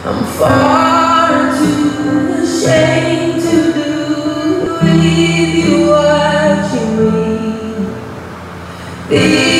I'm far too ashamed to do with you watching me.